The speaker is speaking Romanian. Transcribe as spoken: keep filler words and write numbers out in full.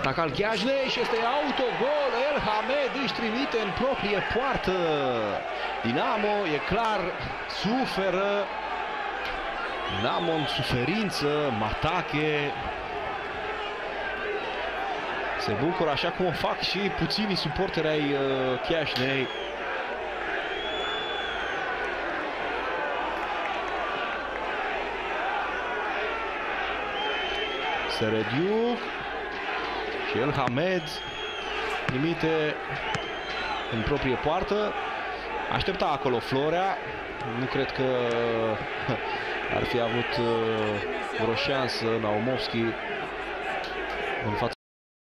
Atac al Gheajnei și este autogol. El Hamed își trimite în proprie poartă. Dinamo, e clar, suferă. Dinamo în suferință, Matache se bucură așa cum o fac și puținii suporteri ai uh, Gheajnei. Serediu și El Hamed trimite în proprie poartă. Aștepta acolo Florea. Nu cred că ar fi avut vreo șansă Naumovski în fața